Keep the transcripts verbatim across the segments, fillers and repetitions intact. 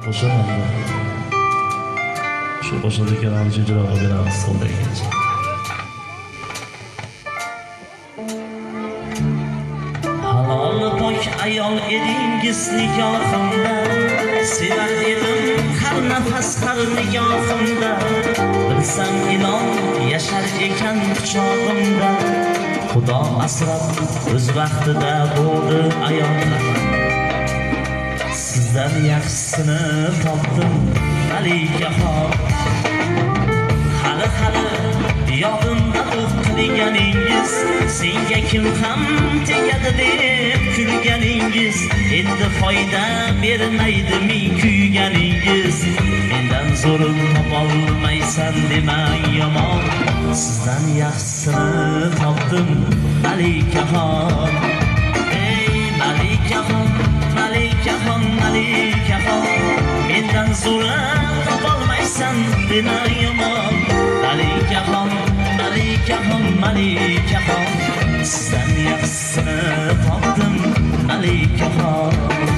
Qo'shiladi. Shu qo'shiladigan ijroga beramiz qo'ldagicha. Halol pok ayol edingiz nikohimda, sevar edim har nafas har nigohimda. Bilsam ilon yashar ekan quchog'imda, Xudo asrab o'z vaqtida bo'ldi ayollar. Sizdan yaxshisini topdim malikaxon. Hali hali yodimda o'qilganingiz, senga kim ham tegadi deb kulganingiz. Endi foyda bermaydi ming kuyganingiz. Mendan zo'rin topolmaysan demang yomon. Sizdan yaxshisini topdim malikaxon. Ey malikaxon, malikaxon, malikaxon, mendan zo'rin topolmaysan demang yomon. Malikaxon, malikaxon, malikaxon, sizdan yaxshisini topdim malikaxon.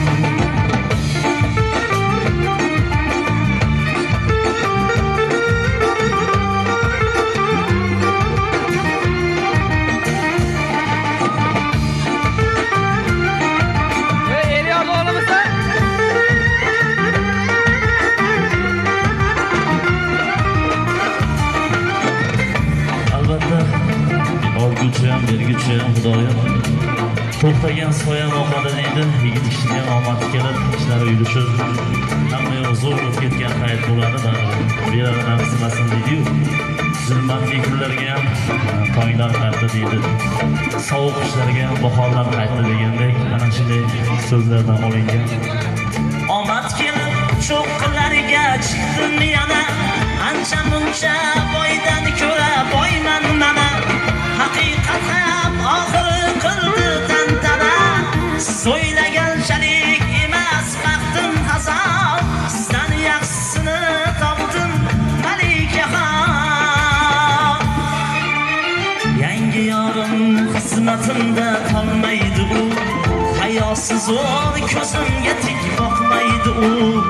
Olguchim, berguchim Xudoyim, to'xtagan soyam oqadi deydi. Yigit ishga omadi kelib, ishlari yurishib, hamma yoq zo'r bo'lib ketgan payt bo'ladi. Berar nafsimasin deydi-yu. Zulmatli kunlarga ham tonglar qaytdi deydi. Sovuq qishlarga ham bahorlar qaytdi degandek, mana shunday so'zlardan olingan. Omad kelib, cho'qqilariga chiqdim yana, ancha muncha boydan ko'ra boyman mana. Haqiqat ham oxiri qildi tantana. Siz o'ylaganchalik emas baxtim hazon. Sizdan yaxshisini topdim malikaxon. Yangi yorim xizmatimda qolmaydi u, hayosiz o'g'il ko'zimga tik boqmaydi u.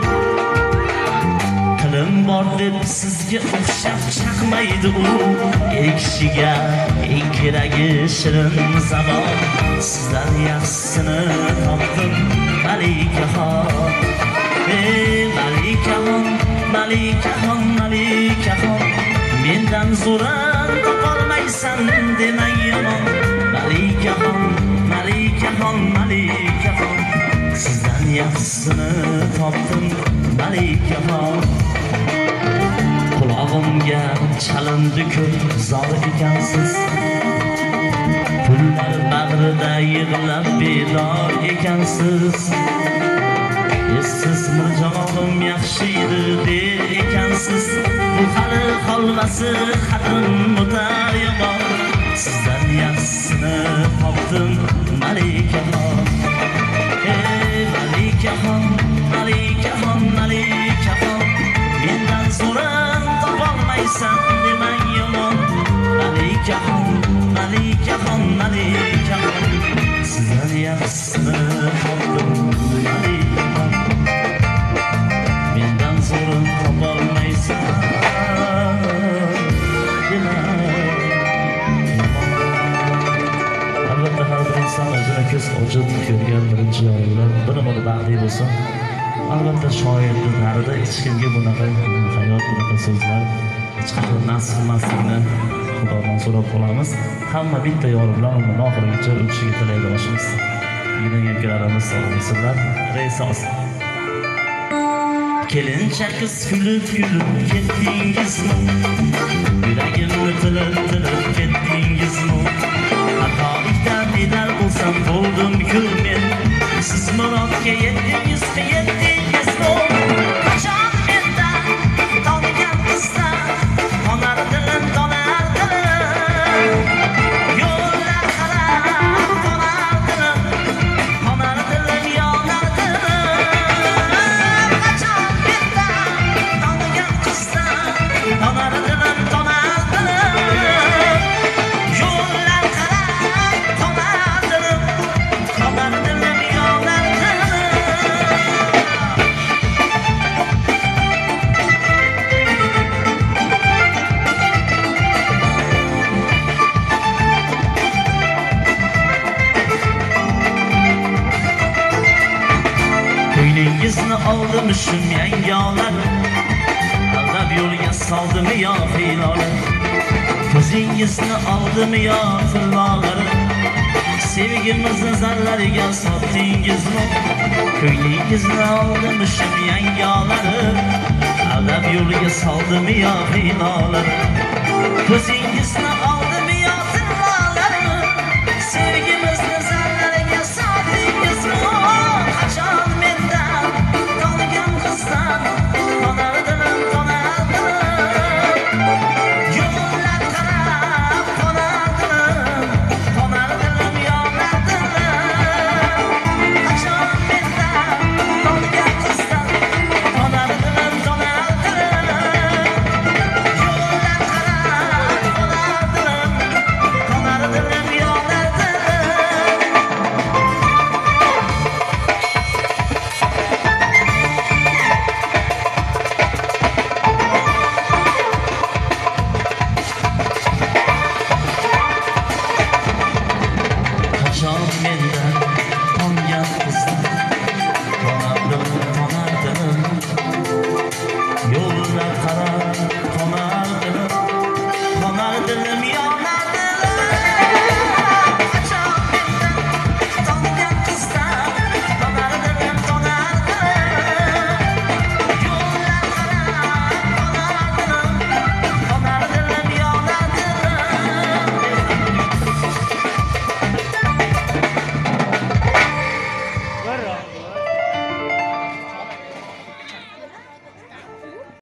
Tilim bor deb sizga o'xshab chaqmaydi u, er kishiga eng keragi shirin zabon. Sizdan yaxshisini topdim malikaxon. Ey malikaxon, malikaxon, malikaxon, mendan zo'rin topolmaysan demang yomon. Malikaxon, malikaxon, malikaxon, sizdan yaxshisini topdim malikaxon. Qulog'imga chalindi ko'p zor ekansiz, pullar bag'rida yig'lab bedor ekansiz. Essiz mirjog'im yaxshi edi der ekansiz, bu hali holvasi qadrim o'tar yomon. Sizdan yaxshisini topdim malikaxon. Ey malikaxon, malikaxon, malikaxon, mendan zo'rin topolmaysan demang yomon. Malikaxon, malikaxon, malikaxon, sizdan yaxshisini topdim malikaxon. Mendan zo'rin topolmaysan demang yomon. Albatta har bir inson o'zini ko'z ochib ko'rgan birinchi yori bilan bir-biri baxtli bo'lsin. Albatta shoirni narida hech kimga bunaqa hayot, bunaqa so'zlar hech qachon nasib qilmasligini Xudodan so'rab qolamiz. Hamma bitta yori bilan umrni oxirigacha o'tishiga tilaydoshimiz. Yigitlarimiz sog'liqlar resos. Kelinchaqiz kulib-kulib ketdingizmi? Yuragimni tilib-tilib ketdingizmi? Xatolikdan bedal bo'lsam bo'ldim-ku men. Siz murodga yetdingizmi, yetdingizmi? Qachon mendan tonigan qizdan tonar dilim, tonar dilim. Yo'llar qarab tonar dilim, tonar dilim, yonar dilim. Qachon mendan tonigan qizdan tonar dilim, tonar dilim. Yo'llar qarab tonar dilim, tonar dilim, yonar dilim. aldım shum yangolar aldab yo'lga soldimi yo hiylalar ko'zingizni oldimi yo tillolar sevgimizni zarlariga sotdingizmi ko'nglingizni oldimi shum yangolar aldab yo'lga soldimi yo hiylalar ko'zingizni oldim